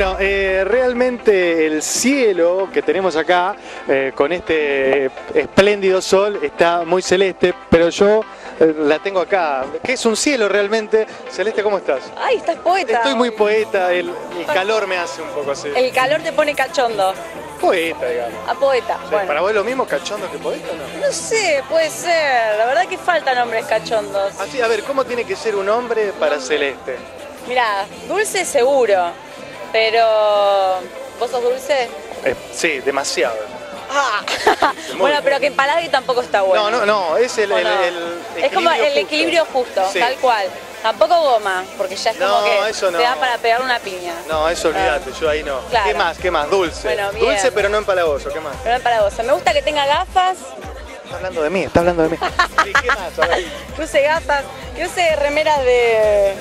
Bueno, realmente el cielo que tenemos acá, con este espléndido sol, está muy celeste, pero yo la tengo acá. ¿Qué es un cielo realmente? Celeste, ¿cómo estás? Ay, estás poeta. Estoy muy poeta, el calor me hace un poco así. El calor te pone cachondo. Poeta, digamos. A poeta, Sí, bueno. ¿Para vos es lo mismo cachondo que poeta o no? No sé, puede ser. La verdad que faltan hombres cachondos. Así, a ver, ¿cómo tiene que ser un hombre para Celeste? Mirá, dulce seguro, pero... ¿Vos sos dulce? Sí, demasiado. Ah. Muy Bueno, pero bien. que empalague tampoco está bueno. No, es el Es como el justo. equilibrio justo, Sí. tal cual. Tampoco goma, porque ya es como No, que eso no. te da para pegar una piña. No, eso olvídate, yo ahí no. Claro. ¿Qué más? ¿Qué más? Dulce. Bueno, bien. Dulce pero no empalagoso, ¿qué más? Pero no empalagoso. Me gusta que tenga gafas, Está hablando de mí, está hablando de mí. Sí, ¿qué más? A ver. que use gafas, que use remeras de...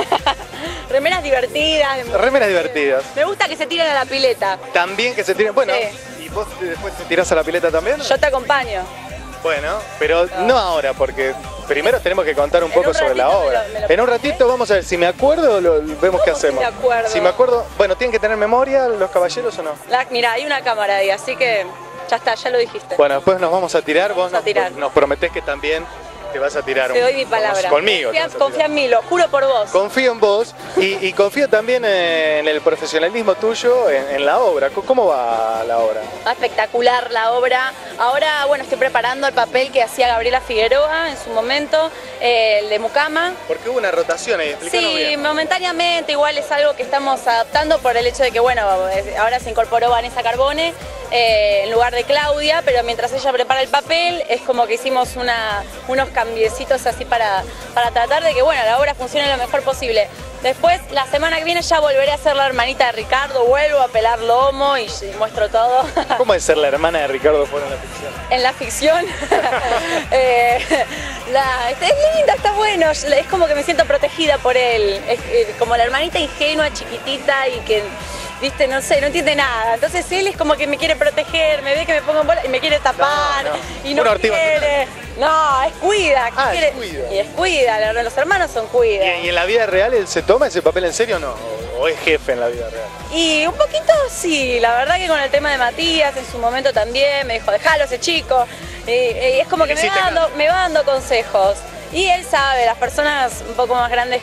remeras divertidas. Remeras divertidas. Me gusta que se tiren a la pileta. También que se tiren. Bueno, Sí. ¿y vos después te tirás a la pileta también? Yo te acompaño. Bueno, pero no ahora, porque primero tenemos que contar un poco un sobre la ratito obra. me lo En un ratito vamos a ver, si me acuerdo, vemos qué ¿Cómo si hacemos. me acuerdo? Si me acuerdo, bueno, ¿tienen que tener memoria los caballeros o no? Mira, hay una cámara ahí, así que ya está, ya lo dijiste. Bueno, después nos vamos a tirar, vos Vamos a tirar. nos prometés que también te vas a tirar Te doy mi palabra. conmigo. te vas a Confía tirar. en mí, lo juro por vos. Confío en vos y confío también en el profesionalismo tuyo en la obra. ¿Cómo va la obra? Va espectacular la obra. Ahora, bueno, estoy preparando el papel que hacía Gabriela Figueroa en su momento, el de Mucama. Porque hubo una rotación ahí, explícanos Sí, bien. momentáneamente, igual es algo que estamos adaptando por el hecho de que, bueno, ahora se incorporó Vanessa Carbone en lugar de Claudia, pero mientras ella prepara el papel, es como que hicimos unos cambiecitos así para tratar de que, bueno, la obra funcione lo mejor posible. Después, la semana que viene ya volveré a ser la hermanita de Ricardo, vuelvo a pelar lomo y muestro todo. ¿Cómo es ser la hermana de Ricardo fuera en la ficción? En la ficción, es linda, está bueno, es como que me siento protegida por él, es como la hermanita ingenua, chiquitita y que, viste, no sé, no entiende nada. Entonces él es como que me quiere proteger, me ve que me pongo en bola y me quiere tapar y no Una ortiva quiere. No, es cuida. Ah, quiere, es cuida. Y es cuida, los hermanos son cuida. ¿Y en la vida real él se toma ese papel en serio o no? ¿O es jefe en la vida real? Y un poquito sí, la verdad que con el tema de Matías en su momento también me dijo, déjalo ese chico. Y es como que me va dando consejos. Y él sabe, las personas un poco más grandes,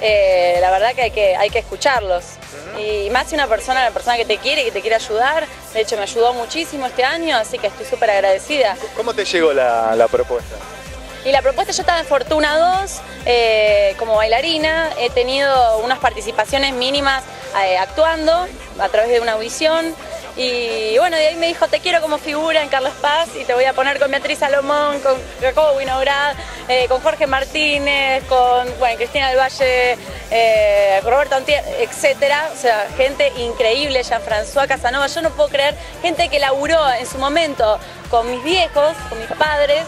la verdad que hay que escucharlos. Y más si la persona que te quiere y que te quiere ayudar. De hecho me ayudó muchísimo este año, así que estoy súper agradecida. ¿Cómo te llegó la propuesta? Y la propuesta, yo estaba en Fortuna 2 como bailarina, he tenido unas participaciones mínimas actuando a través de una audición y bueno, de ahí me dijo, te quiero como figura en Carlos Paz y te voy a poner con Beatriz Salomón, con Jacobo Winograd, con Jorge Martínez, con Cristina del Valle, con Roberto Antier, etcétera. O sea, gente increíble, Jean-François Casanova, yo no puedo creer, gente que laburó en su momento con mis viejos, con mis padres,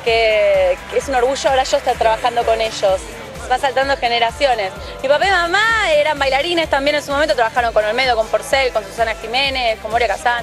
que es un orgullo ahora yo estar trabajando con ellos. Va saltando generaciones. Mi papá y mamá eran bailarines también en su momento, trabajaron con Olmedo, con Porcel, con Susana Jiménez, con Moria Kazán.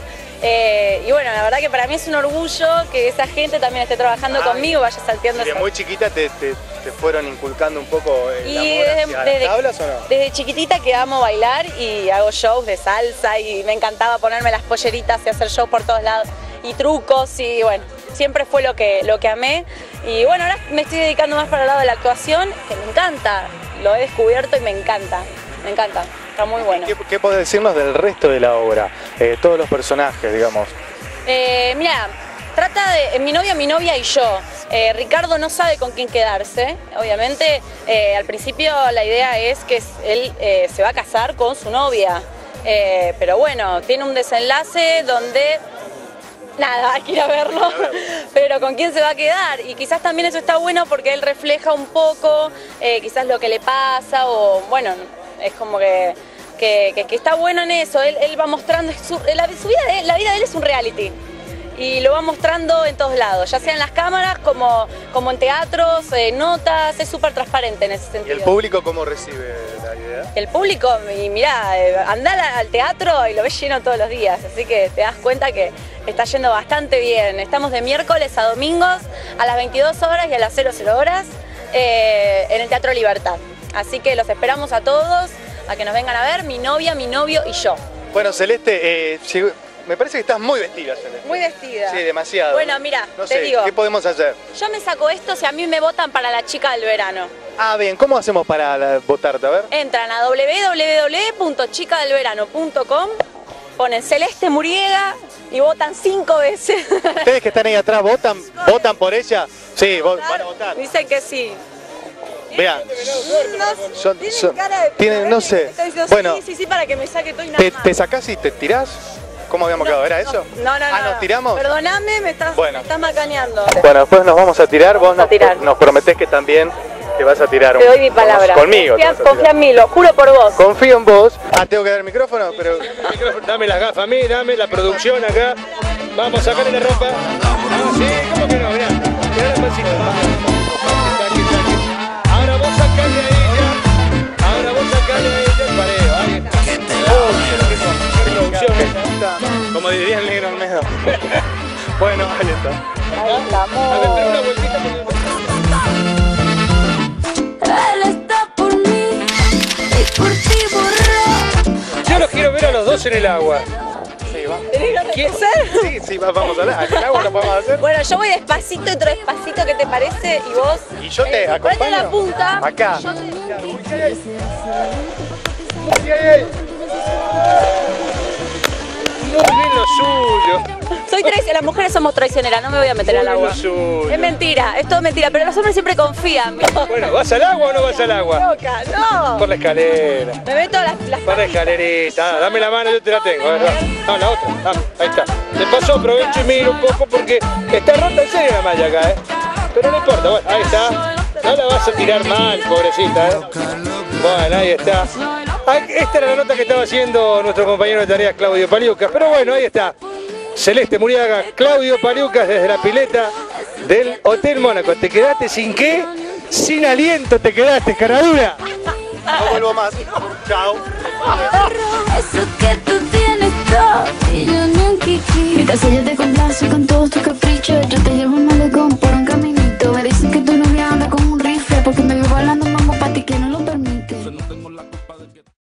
Y bueno, la verdad que para mí es un orgullo que esa gente también esté trabajando conmigo, vaya salteando. ¿Y de muy chiquita te fueron inculcando un poco el amor hacia las tablas o no? Desde chiquitita que amo bailar y hago shows de salsa y me encantaba ponerme las polleritas y hacer shows por todos lados y trucos y bueno, siempre fue lo que amé. Y bueno, ahora me estoy dedicando más para el lado de la actuación, que me encanta, lo he descubierto y me encanta, está muy bueno. ¿Qué podés decirnos del resto de la obra? Todos los personajes, digamos. Mira, trata de mi novia y yo. Ricardo no sabe con quién quedarse, obviamente. Al principio la idea es que él se va a casar con su novia, pero bueno, tiene un desenlace donde... Nada, hay que ir a verlo, pero ¿con quién se va a quedar? Y quizás también eso está bueno porque él refleja un poco quizás lo que le pasa o bueno, es como que está bueno en eso, él va mostrando, la vida de él es un reality y lo va mostrando en todos lados, ya sea en las cámaras como en teatros, notas, es súper transparente en ese sentido. ¿Y el público cómo recibe la idea? El público, y mirá, andá al teatro y lo ves lleno todos los días, así que te das cuenta que está yendo bastante bien. Estamos de miércoles a domingos a las 22 horas y a las 00 horas en el Teatro Libertad. Así que los esperamos a todos a que nos vengan a ver, mi novia, mi novio y yo. Bueno, Celeste, me parece que estás muy vestida, Celeste. Muy vestida. Sí, demasiado. Bueno, mira, no te sé, digo. ¿qué podemos hacer? Yo me saco esto si a mí me votan para la chica del verano. Ah, bien, ¿cómo hacemos para votarte? A ver. Entran a www.chicadelverano.com, ponen Celeste Muriega y votan 5 veces. Ustedes que están ahí atrás, ¿votan por ella? Sí, van a votar. Dicen que sí. Vean. Tienen cara de... Tienen, no sé. Está diciendo, Bueno, sí, para que me saque todo y nada más. ¿te sacás y te tirás? ¿Cómo habíamos quedado? ¿Era eso? No. Ah, ¿nos tiramos? Perdóname, me estás macaneando. Bueno, después nos vamos a tirar. Vos a tirar. nos prometés que también te vas a tirar. Te doy mi palabra. Conmigo. Confía en mí, lo juro por vos. Confío en vos. Ah, tengo que dar el micrófono, pero... Dame las gafas a mí, dame la producción acá. Vamos a sacarle la ropa. Ah, sí, ¿cómo que no? Mirá, mirá la pancita. Ahora vos sacale a ella. Ahora vos sacale a ella el pareo. Ahí está. Como diría el negro Olmedo. Bueno, ahí está. Ahí estamos. A ver, pero una vueltita Él está por mí y por ti borró. Yo los quiero ver a los dos en el agua. Sí, va. ¿Quieres hacer? Sí, vamos a hablar. ¿Aquí en agua lo podemos hacer? Bueno, yo voy despacito, entro despacito, ¿qué te parece? Y vos... ¿Y yo te acompaño? Ponete la punta. Acá. Yo te... Muy bien lo suyo. Las mujeres somos traicioneras, no me voy a meter al agua. Muy bien lo suyo. Es mentira, es todo mentira, pero los hombres siempre confían. Bueno, ¿vas al agua o no vas al agua? Loca, no. Por la escalera. Me meto las Por la escalerita. Dame la mano, yo te la tengo. A ver, no, la otra. Dame. Ahí está. Te paso, aprovecho y miro un poco porque está rota en serio la malla acá, ¿eh? Pero no importa, bueno, ahí está. No la vas a tirar mal, pobrecita, ¿eh? Bueno, ahí está. Esta era la nota que estaba haciendo nuestro compañero de tareas, Claudio Paliucas. Pero bueno, ahí está. Celeste Muriaga, Claudio Paliucas desde la pileta del Hotel Mónaco. ¿Te quedaste sin qué? Sin aliento te quedaste, caradura. No vuelvo más. Chao. Eso que tú tienes todo y yo no kiki. Mi casa ya te complace con todos tus